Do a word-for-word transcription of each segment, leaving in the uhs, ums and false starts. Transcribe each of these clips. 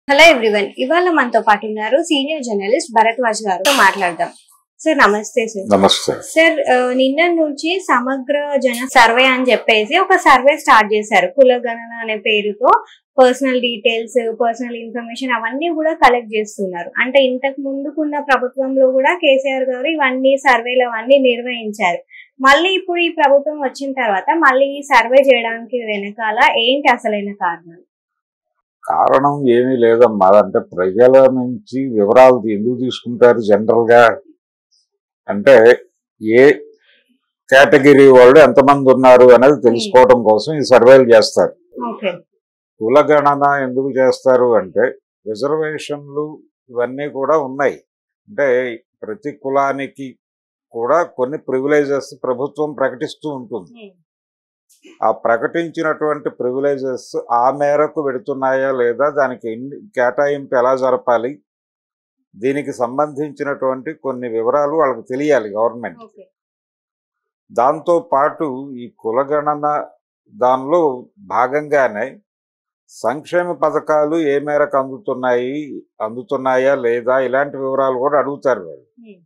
Hello everyone, ఇవాళ మనతో పాటు ఉన్నారు సీనియర్ జర్నలిస్ట్ భరద్వాజ్ గారితో మాట్లాడదాం. సార్ నమస్తే. సార్ నమస్తే సార్. నిన్న నుంచి సమగ్ర జన సర్వే అని చెప్పేసి ఒక సర్వే స్టార్ట్ చేశారు. కులగణన అనే పేరుతో పర్సనల్ డీటెయిల్స్, పర్సనల్ ఇన్ఫర్మేషన్ అవన్నీ కూడా కలెక్ట్ చేస్తున్నారు. అంటే ఇంతకు ముందుకున్న ప్రభుత్వంలో కూడా కేసీఆర్ గారు ఇవన్నీ సర్వేలు అవన్నీ నిర్వహించారు. మళ్ళీ ఇప్పుడు ఈ ప్రభుత్వం వచ్చిన తర్వాత మళ్ళీ ఈ సర్వే చేయడానికి వెనకాల ఏంటి అసలైన కారణం? కారణం ఏమీ లేదమ్మా. అంటే ప్రజల నుంచి వివరాలు ఎందుకు తీసుకుంటారు జనరల్ గా అంటే ఏ కేటగిరీ వాళ్ళు ఎంతమంది ఉన్నారు అనేది తెలుసుకోవడం కోసం ఈ సర్వేలు చేస్తారు. కులగణన ఎందుకు చేస్తారు అంటే రిజర్వేషన్లు ఇవన్నీ కూడా ఉన్నాయి. అంటే ప్రతి కులానికి కూడా కొన్ని ప్రివిలేజెస్ ప్రభుత్వం ప్రకటిస్తూ ఉంటుంది. ఆ ప్రకటించినటువంటి ప్రివిలేజెస్ ఆ మేరకు పెడుతున్నాయా లేదా, దానికి కేటాయింపు ఎలా జరపాలి, దీనికి సంబంధించినటువంటి కొన్ని వివరాలు వాళ్ళకి తెలియాలి గవర్నమెంట్. దాంతో పాటు ఈ కులగణన దానిలో భాగంగానే సంక్షేమ పథకాలు ఏ మేరకు అందుతున్నాయి అందుతున్నాయా లేదా ఇలాంటి వివరాలు కూడా అడుగుతారు వాళ్ళు.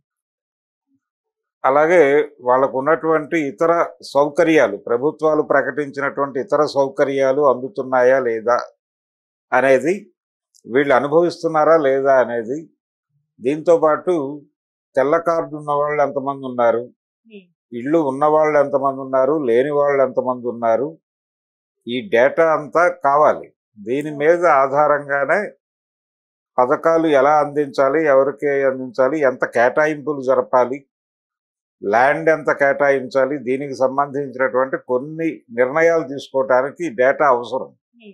అలాగే వాళ్ళకు ఉన్నటువంటి ఇతర సౌకర్యాలు, ప్రభుత్వాలు ప్రకటించినటువంటి ఇతర సౌకర్యాలు అందుతున్నాయా లేదా అనేది, వీళ్ళు అనుభవిస్తున్నారా లేదా అనేది, దీంతో పాటు తెల్ల కార్డు ఉన్న వాళ్ళు ఎంతమంది ఉన్నారు, ఇళ్ళు ఉన్నవాళ్ళు ఎంతమంది ఉన్నారు, లేని వాళ్ళు ఎంతమంది ఉన్నారు, ఈ డేటా అంతా కావాలి. దీని మీద ఆధారంగానే పథకాలు ఎలా అందించాలి, ఎవరికి అందించాలి, ఎంత కేటాయింపులు జరపాలి, ల్యాండ్ ఎంత కేటాయించాలి, దీనికి సంబంధించినటువంటి కొన్ని నిర్ణయాలు తీసుకోవటానికి డేటా అవసరం.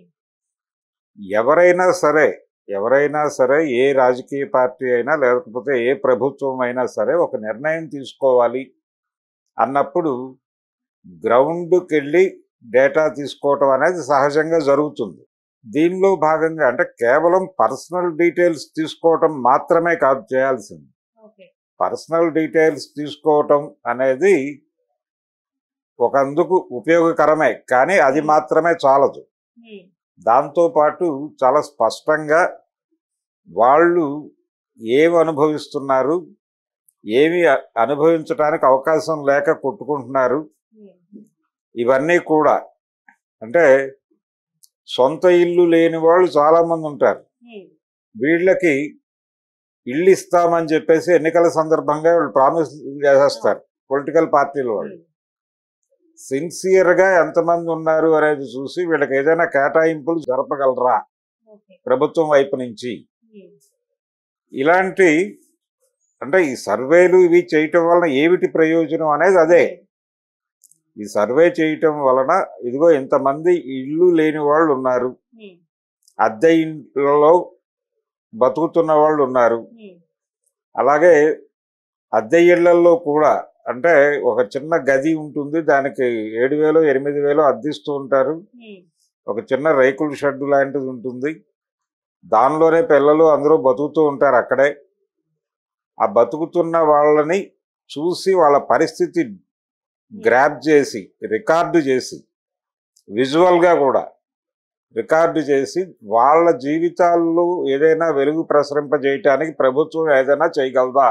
ఎవరైనా సరే ఎవరైనా సరే ఏ రాజకీయ పార్టీ అయినా లేకపోతే ఏ ప్రభుత్వం అయినా సరే ఒక నిర్ణయం తీసుకోవాలి అన్నప్పుడు గ్రౌండ్కి వెళ్ళి డేటా తీసుకోవటం అనేది సహజంగా జరుగుతుంది. దీనిలో భాగంగా అంటే కేవలం పర్సనల్ డీటెయిల్స్ తీసుకోవటం మాత్రమే కాదు చేయాల్సింది. పర్సనల్ డీటెయిల్స్ తీసుకోవటం అనేది ఒకందుకు ఉపయోగకరమే, కానీ అది మాత్రమే చాలదు. దాంతోపాటు చాలా స్పష్టంగా వాళ్ళు ఏమి అనుభవిస్తున్నారు, ఏమి అనుభవించడానికి అవకాశం లేక కొట్టుకుంటున్నారు, ఇవన్నీ కూడా. అంటే సొంత ఇల్లు లేని వాళ్ళు చాలామంది ఉంటారు. వీళ్ళకి ఇల్లు ఇస్తామని చెప్పేసి ఎన్నికల సందర్భంగా వాళ్ళు ప్రామిస్ చేసేస్తారు పొలిటికల్ పార్టీల వాళ్ళు. సిన్సియర్గా ఎంతమంది ఉన్నారు అనేది చూసి వీళ్ళకి ఏదైనా కేటాయింపులు జరపగలరా ప్రభుత్వం వైపు నుంచి, ఇలాంటి అంటే ఈ సర్వేలు ఇవి చేయటం వలన ఏమిటి ప్రయోజనం అనేది అదే. ఈ సర్వే చేయటం వలన ఇదిగో ఇంతమంది ఇల్లు లేని వాళ్ళు ఉన్నారు, అద్దె ఇంట్లో బతుకుతున్న వాళ్ళు ఉన్నారు, అలాగే అద్దె ఇళ్లలో కూడా అంటే ఒక చిన్న గది ఉంటుంది, దానికి ఏడు వేలు ఎనిమిది వేలు అద్దిస్తూ ఉంటారు. ఒక చిన్న రేకుల షెడ్ లాంటిది ఉంటుంది, దానిలోనే పిల్లలు అందరూ బతుకుతూ ఉంటారు అక్కడే. ఆ బతుకుతున్న వాళ్ళని చూసి వాళ్ళ పరిస్థితి గ్రాప్ చేసి రికార్డు చేసి విజువల్గా కూడా రికార్డు చేసి వాళ్ళ జీవితాల్లో ఏదైనా వెలుగు ప్రసరింపజేయటానికి ప్రభుత్వం ఏదైనా చేయగలదా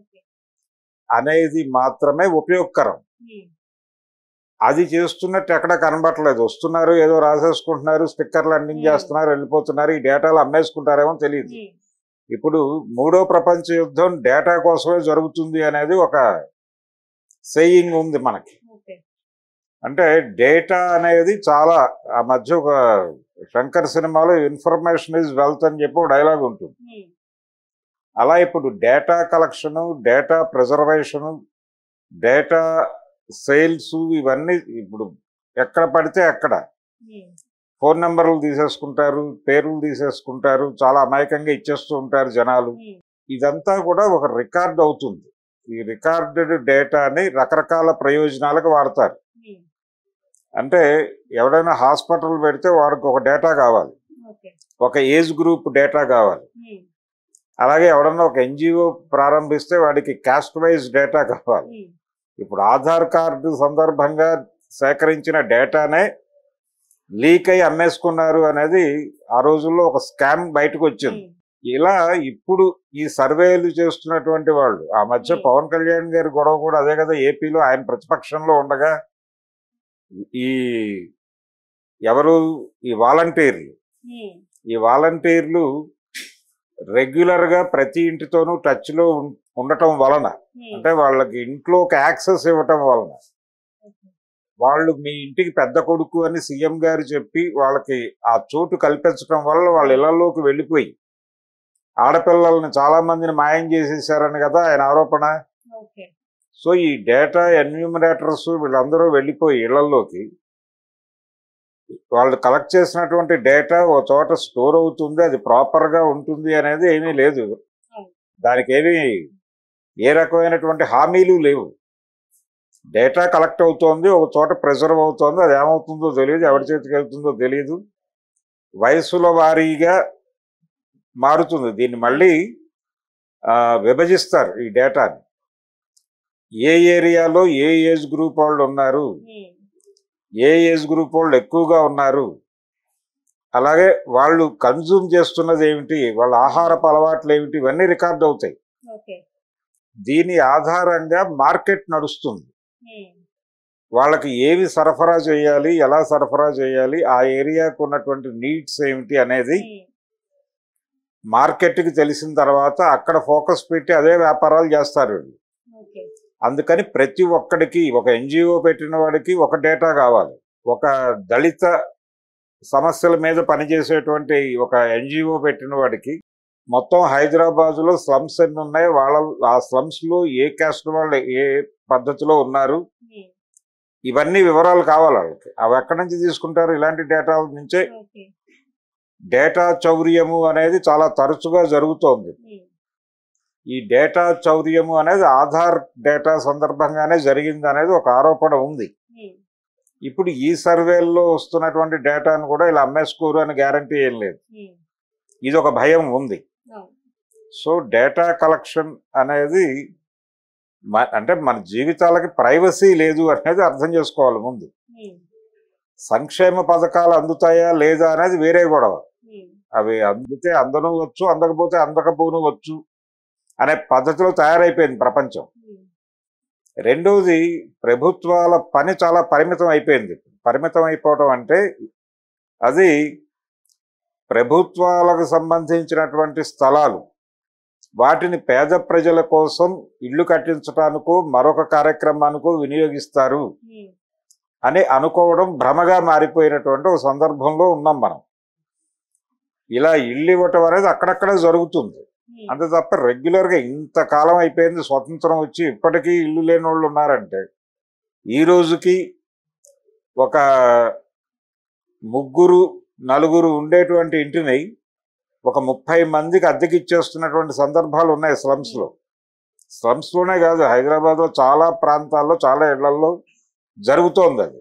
అనేది మాత్రమే ఉపయోగకరం. అది చేస్తున్నట్టు ఎక్కడ కనబట్టలేదు. వస్తున్నారు, ఏదో రాసేసుకుంటున్నారు, స్టిక్కర్లు అందించేస్తున్నారు, వెళ్ళిపోతున్నారు. ఈ డేటాలు అమ్మేసుకుంటారేమో తెలియదు. ఇప్పుడు మూడో ప్రపంచ యుద్ధం డేటా కోసమే జరుగుతుంది అనేది ఒక సేయింగ్ ఉంది మనకి. అంటే డేటా అనేది చాలా, ఆ మధ్య ఒక శంకర్ సినిమాలో ఇన్ఫర్మేషన్ ఈజ్ వెల్త్ అని చెప్పి ఒక డైలాగ్ ఉంటుంది. అలా ఇప్పుడు data collection, data preservation, data sales ఇవన్నీ ఇప్పుడు ఎక్కడ పడితే అక్కడ ఫోన్ నెంబర్లు తీసేసుకుంటారు, పేర్లు తీసేసుకుంటారు, చాలా అమాయకంగా ఇచ్చేస్తూ ఉంటారు జనాలు. ఇదంతా కూడా ఒక రికార్డ్ అవుతుంది. ఈ రికార్డెడ్ డేటాని రకరకాల ప్రయోజనాలకు వాడతారు. అంటే ఎవడైనా హాస్పిటల్ పెడితే వాడికి ఒక డేటా కావాలి, ఒక ఏజ్ గ్రూప్ డేటా కావాలి. అలాగే ఎవడన్నా ఒక ఎన్జిఓ ప్రారంభిస్తే వాడికి కాస్ట్ వైజ్ డేటా కావాలి. ఇప్పుడు ఆధార్ కార్డు సందర్భంగా సేకరించిన డేటానే లీక్ అయి అమ్మేసుకున్నారు అనేది ఆ రోజుల్లో ఒక స్కామ్ బయటకు వచ్చింది. ఇలా ఇప్పుడు ఈ సర్వేలు చేస్తున్నటువంటి వాళ్ళు ఆ మధ్య పవన్ కళ్యాణ్ గారి గొడవ కూడా అదే కదా, ఏపీలో ఆయన ప్రతిపక్షంలో ఉండగా ఈ ఎవరు ఈ వాలంటీర్లు ఈ వాలంటీర్లు రెగ్యులర్ గా ప్రతి ఇంటితోనూ టచ్ లో ఉండటం వలన, అంటే వాళ్ళకి ఇంట్లో ఒక యాక్సెస్ ఇవ్వటం వలన, వాళ్ళు మీ ఇంటికి పెద్ద కొడుకు అని సీఎం గారు చెప్పి వాళ్ళకి ఆ చోటు కల్పించడం వల్ల వాళ్ళ ఇళ్లలోకి వెళ్ళిపోయి ఆడపిల్లల్ని చాలా మందిని మాయం చేసేసారని కదా ఆయన ఆరోపణ. సో ఈ డేటా ఎన్యూమరేటర్స్ వీళ్ళందరూ వెళ్ళిపోయి ఇళ్లలోకి వాళ్ళు కలెక్ట్ చేసినటువంటి డేటా ఒక చోట స్టోర్ అవుతుంది, అది ప్రాపర్ గా ఉంటుంది అనేది ఏమీ లేదు. దానికి ఏమీ ఏ రకమైనటువంటి హామీలు లేవు. డేటా కలెక్ట్ అవుతోంది, ఒక చోట ప్రిజర్వ్ అవుతోంది, అది ఏమవుతుందో తెలియదు, ఎవరి చేతికి వెళ్తుందో తెలియదు, వయసుల వారీగా మారుతుంది. దీన్ని మళ్ళీ విభజిస్తారు ఈ డేటాని. ఏ ఏరియాలో ఏ ఏజ్ గ్రూప్ వాళ్ళు ఉన్నారు, ఏ ఏజ్ గ్రూప్ వాళ్ళు ఎక్కువగా ఉన్నారు, అలాగే వాళ్ళు కన్జ్యూమ్ చేస్తున్నది ఏమిటి, వాళ్ళ ఆహారపు అలవాట్లు ఏమిటి, ఇవన్నీ రికార్డ్ అవుతాయి. దీని ఆధారంగా మార్కెట్ నడుస్తుంది. వాళ్ళకి ఏవి సరఫరా చేయాలి, ఎలా సరఫరా చేయాలి, ఆ ఏరియాకు ఉన్నటువంటి నీడ్స్ ఏమిటి అనేది మార్కెట్కి తెలిసిన తర్వాత అక్కడ ఫోకస్ పెట్టి అదే వ్యాపారాలు చేస్తారు వీళ్ళు. అందుకని ప్రతి ఒక్కడికి, ఒక ఎన్జిఓ పెట్టిన వాడికి ఒక డేటా కావాలి, ఒక దళిత సమస్యల మీద పనిచేసేటువంటి ఒక ఎన్జిఓ పెట్టిన వాడికి మొత్తం హైదరాబాద్ లో స్లమ్స్ ఎన్ని ఉన్నాయి, వాళ్ళ ఆ స్లమ్స్ లో ఏ క్యాస్ట్ వాళ్ళు ఏ పద్ధతిలో ఉన్నారు, ఇవన్నీ వివరాలు కావాలి వాళ్ళకి. అవి ఎక్కడి నుంచి తీసుకుంటారు? ఇలాంటి డేటా నుంచే. డేటా చౌర్యము అనేది చాలా తరచుగా జరుగుతోంది. ఈ డేటా చౌర్యము అనేది ఆధార్ డేటా సందర్భంగానే జరిగింది అనేది ఒక ఆరోపణ ఉంది. ఇప్పుడు ఈ సర్వేల్లో వస్తున్నటువంటి డేటాను కూడా ఇలా అమ్మేసుకోరు అని గ్యారంటీ ఏం లేదు. ఇది ఒక భయం ఉంది. సో డేటా కలెక్షన్ అనేది అంటే మన జీవితాలకి ప్రైవసీ లేదు అనేది అర్థం చేసుకోవాలి ముందు. సంక్షేమ పథకాలు అందుతాయా లేదా అనేది వేరే గొడవ. అవి అందితే అందనూ వచ్చు, అందకపోతే అందకపోను వచ్చు అనే పద్ధతిలో తయారైపోయింది ప్రపంచం. రెండోది, ప్రభుత్వాల పని చాలా పరిమితం అయిపోయింది. పరిమితం అయిపోవటం అంటే అది ప్రభుత్వాలకు సంబంధించినటువంటి స్థలాలు వాటిని పేద ప్రజల కోసం ఇల్లు కట్టించడానికో మరొక కార్యక్రమానికో వినియోగిస్తారు అని అనుకోవడం భ్రమగా మారిపోయినటువంటి ఒక సందర్భంలో ఉన్నాం మనం. ఇలా ఇల్లు ఇవ్వటం అనేది అక్కడక్కడ జరుగుతుంది, అంతే తప్ప రెగ్యులర్ గా ఇంతకాలం అయిపోయింది స్వతంత్రం వచ్చి ఇప్పటికీ ఇల్లు లేని వాళ్ళు ఉన్నారంటే, ఈ రోజుకి ఒక ముగ్గురు నలుగురు ఉండేటువంటి ఇంటిని ఒక ముప్పై మందికి అద్దెకి ఇచ్చేస్తున్నటువంటి సందర్భాలు ఉన్నాయి స్లమ్స్ లో. స్లమ్స్ లోనే కాదు, హైదరాబాద్ లో చాలా ప్రాంతాల్లో చాలా ఇళ్లలో జరుగుతోంది అది.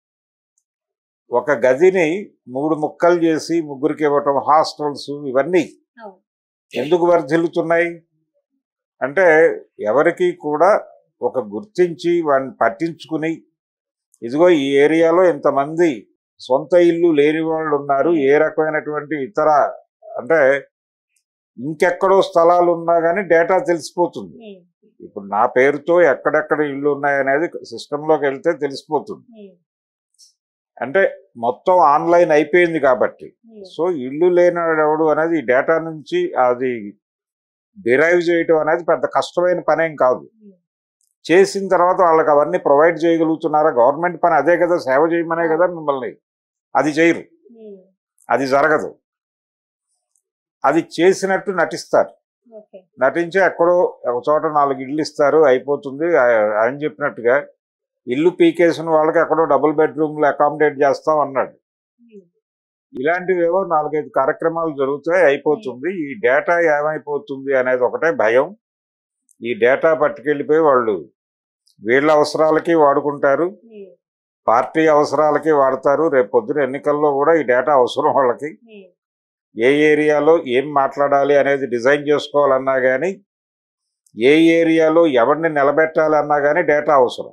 ఒక గదిని మూడు ముక్కలు చేసి ముగ్గురికి ఇవ్వటం, హాస్టల్స్ ఇవన్నీ ఎందుకు వర్ధిల్లుతున్నాయి అంటే ఎవరికి కూడా ఒక గుర్తించి వాడిని పట్టించుకుని, ఇదిగో ఈ ఏరియాలో ఇంతమంది సొంత ఇల్లు లేని వాళ్ళు ఉన్నారు, ఏ రకమైనటువంటి ఇతర అంటే ఇంకెక్కడో స్థలాలు ఉన్నా కానీ డేటా తెలిసిపోతుంది. ఇప్పుడు నా పేరుతో ఎక్కడెక్కడ ఇళ్ళు ఉన్నాయనేది సిస్టంలోకి వెళ్తే తెలిసిపోతుంది. అంటే మొత్తం ఆన్లైన్ అయిపోయింది కాబట్టి. సో ఇల్లు లేనివాడు ఎవడు అనేది ఈ డేటా నుంచి అది డిరైవ్ చేయటం అనేది పెద్ద కష్టమైన పనేం కాదు. చేసిన తర్వాత వాళ్ళకి అవన్నీ ప్రొవైడ్ చేయగలుగుతున్నారా? గవర్నమెంట్ పని అదే కదా, సేవ చేయమనే కదా మిమ్మల్ని. అది చేయరు, అది జరగదు. అది చేసినట్టు నటిస్తారు. నటించి ఎక్కడో ఒక చోట నాలుగు ఇళ్ళు ఇస్తారు, అయిపోతుంది ఆయన చెప్పినట్టుగా. ఇల్లు పీకేసిన వాళ్ళకి ఎక్కడో డబుల్ బెడ్రూమ్లు అకామిడేట్ చేస్తాం అన్నాడు. ఇలాంటివేవో నాలుగైదు కార్యక్రమాలు జరుగుతాయి, అయిపోతుంది. ఈ డేటా ఏమైపోతుంది అనేది ఒకటే భయం. ఈ డేటా పట్టుకెళ్ళిపోయి వాళ్ళు వీళ్ళ అవసరాలకి వాడుకుంటారు, పార్టీ అవసరాలకి వాడతారు. రేపు పొద్దున ఎన్నికల్లో కూడా ఈ డేటా అవసరం వాళ్ళకి. ఏ ఏరియాలో ఏం మాట్లాడాలి అనేది డిజైన్ చేసుకోవాలన్నా కానీ, ఏ ఏరియాలో ఎవరిని నిలబెట్టాలన్నా కానీ డేటా అవసరం.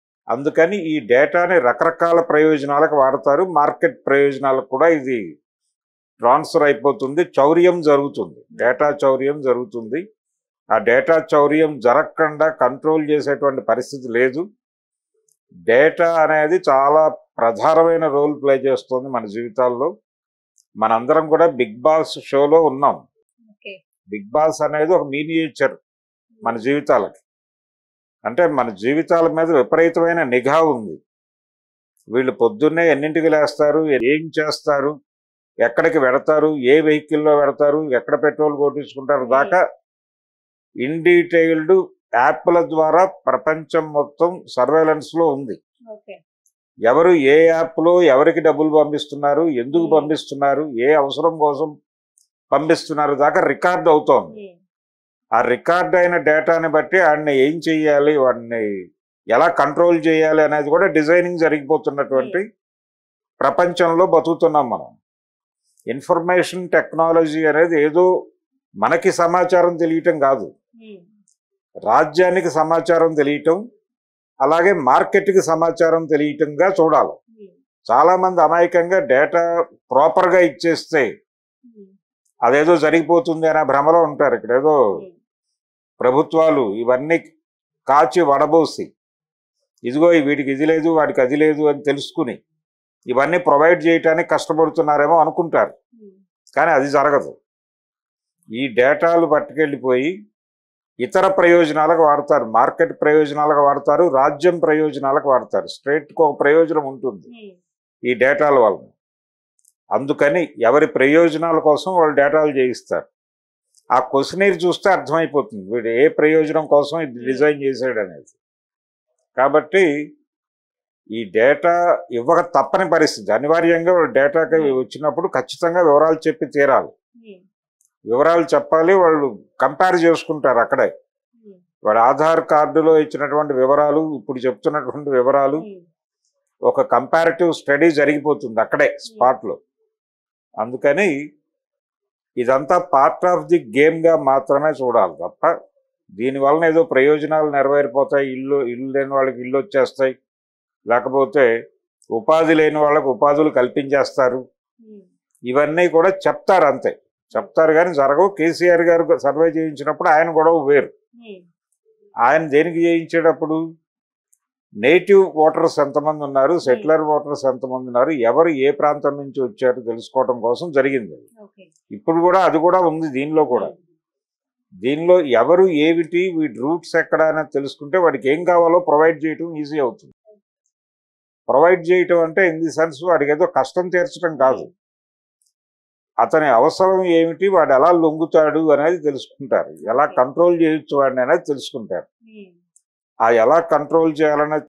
అందుకని ఈ డేటాని రకరకాల ప్రయోజనాలకు వాడతారు, మార్కెట్ ప్రయోజనాలకు కూడా ఇది ట్రాన్స్ఫర్ అయిపోతుంది, చౌర్యం జరుగుతుంది, డేటా చౌర్యం జరుగుతుంది. ఆ డేటా చౌర్యం జరగకుండా కంట్రోల్ చేసేటువంటి పరిస్థితి లేదు. డేటా అనేది చాలా ప్రధానమైన రోల్ ప్లే చేస్తుంది మన జీవితాల్లో. మనందరం కూడా బిగ్ బాస్ షోలో ఉన్నాం. బిగ్ బాస్ అనేది ఒక మినియేచర్ మన జీవితాలకి. అంటే మన జీవితాల మీద విపరీతమైన నిఘా ఉంది. వీళ్ళు పొద్దున్నే ఎన్నింటికి లేస్తారు, ఏం చేస్తారు, ఎక్కడికి వెడతారు, ఏ వెహికల్లో వెడతారు, ఎక్కడ పెట్రోల్ కొట్టించుకుంటారు దాకా ఇన్ డీటెయిల్డ్ యాప్ల ద్వారా ప్రపంచం మొత్తం సర్వేలెన్స్ లో ఉంది. ఎవరు ఏ యాప్ లో ఎవరికి డబ్బులు పంపిస్తున్నారు, ఎందుకు పంపిస్తున్నారు, ఏ అవసరం కోసం పంపిస్తున్నారు దాకా రికార్డ్ అవుతోంది. ఆ రికార్డ్ అయిన డేటాని బట్టి వాడిని ఏం చెయ్యాలి, వాడిని ఎలా కంట్రోల్ చేయాలి అనేది కూడా డిజైనింగ్ జరిగిపోతున్నటువంటి ప్రపంచంలో బతుకుతున్నాం మనం. ఇన్ఫర్మేషన్ టెక్నాలజీ అనేది ఏదో మనకి సమాచారం తెలియటం కాదు, రాజ్యానికి సమాచారం తెలియటం, అలాగే మార్కెట్కి సమాచారం తెలియటంగా చూడాలి. చాలా మంది అమాయకంగా డేటా ప్రాపర్గా ఇచ్చేస్తే అదేదో జరిగిపోతుంది అనే భ్రమలో ఉంటారు. ఇక్కడ ఏదో ప్రభుత్వాలు ఇవన్నీ కాచి వడబోసి, ఇదిగో వీడికి ఇది లేదు వాడికి అది లేదు అని తెలుసుకుని ఇవన్నీ ప్రొవైడ్ చేయటానికి కష్టపడుతున్నారేమో అనుకుంటారు. కానీ అది జరగదు. ఈ డేటాలు పట్టుకెళ్ళిపోయి ఇతర ప్రయోజనాలకు వాడతారు, మార్కెట్ ప్రయోజనాలకు వాడతారు, రాజ్యం ప్రయోజనాలకు వాడతారు. స్టేట్కి ఒక ప్రయోజనం ఉంటుంది ఈ డేటాల వలన. అందుకని ఎవరి ప్రయోజనాల కోసం వాళ్ళు డేటాలు చేయిస్తారు. ఆ క్వశ్చనీర్ చూస్తే అర్థమైపోతుంది వీడు ఏ ప్రయోజనం కోసం ఇది డిజైన్ చేశాడు అనేది. కాబట్టి ఈ డేటా ఇవ్వక తప్పని పరిస్థితి. అనివార్యంగా డేటాకి వచ్చినప్పుడు ఖచ్చితంగా వివరాలు చెప్పి తీరాలి. వివరాలు చెప్పాలి. వాళ్ళు కంపేర్ చేసుకుంటారు అక్కడే. వాడు ఆధార్ కార్డులో ఇచ్చినటువంటి వివరాలు, ఇప్పుడు చెప్తున్నటువంటి వివరాలు, ఒక కంపారిటివ్ స్టడీ జరిగిపోతుంది అక్కడే స్పాట్లో. అందుకని ఇదంతా పార్ట్ ఆఫ్ ది గేమ్గా మాత్రమే చూడాలి తప్ప దీనివలన ఏదో ప్రయోజనాలు నెరవేరిపోతాయి, ఇల్లు ఇల్లు లేని వాళ్ళకి ఇల్లు వచ్చేస్తాయి, లేకపోతే ఉపాధి లేని వాళ్ళకి ఉపాధులు కల్పించేస్తారు, ఇవన్నీ కూడా చెప్తారు. అంతే చెప్తారు కానీ జరగవు. కేసీఆర్ గారు సర్వే చేయించినప్పుడు ఆయన గొడవ వేరు. ఆయన దేనికి చేయించేటప్పుడు నేటివ్ ఓటర్స్ ఎంతమంది ఉన్నారు, సెటిలర్ ఓటర్స్ ఎంతమంది ఉన్నారు, ఎవరు ఏ ప్రాంతం నుంచి వచ్చారు తెలుసుకోవడం కోసం జరిగింది. ఇప్పుడు కూడా అది కూడా ఉంది దీనిలో కూడా. దీనిలో ఎవరు ఏమిటి, వీటి రూట్స్ ఎక్కడ అనేది తెలుసుకుంటే వాడికి ఏం కావాలో ప్రొవైడ్ చేయటం ఈజీ అవుతుంది. ప్రొవైడ్ చేయటం అంటే ఇన్ ది సెన్స్ వాడికి ఏదో కష్టం తీర్చడం కాదు, అతని అవసరం ఏమిటి, వాడు ఎలా లొంగుతాడు అనేది తెలుసుకుంటారు, ఎలా కంట్రోల్ చేయొచ్చు వాడిని అనేది తెలుసుకుంటారు. ఆ ఎలా కంట్రోల్ చేయాలనేది